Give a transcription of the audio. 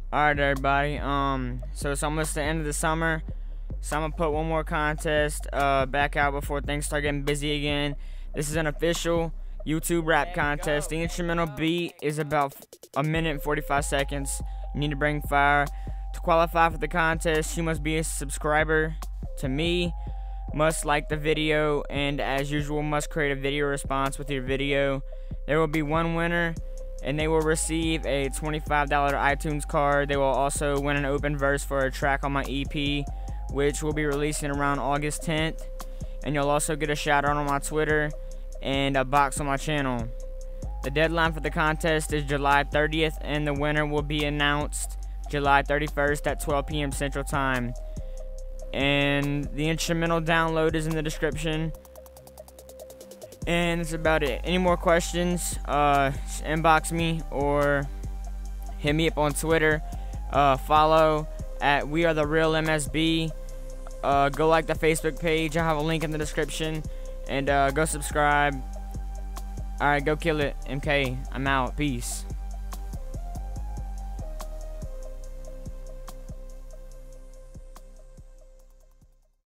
Alright, everybody. So it's almost the end of the summer, so I'm gonna put one more contest back out before things start getting busy again. This is an official YouTube rap contest. The instrumental beat is about a minute and 45 seconds. You need to bring fire. To qualify for the contest, you must be a subscriber to me, must like the video, and as usual must create a video response with your video. There will be one winner, and they will receive a $25 iTunes card. They will also win an open verse for a track on my EP, which will be releasing around August 10th. And you'll also get a shout out on my Twitter and a box on my channel. The deadline for the contest is July 30th, and the winner will be announced July 31st at 12 p.m. Central Time. And the instrumental download is in the description. And that's about it. Any more questions, inbox me or hit me up on Twitter. Follow at WeAreTheRealMSB. Go like the Facebook page. I have a link in the description. And go subscribe. Alright, go kill it. MK, I'm out. Peace.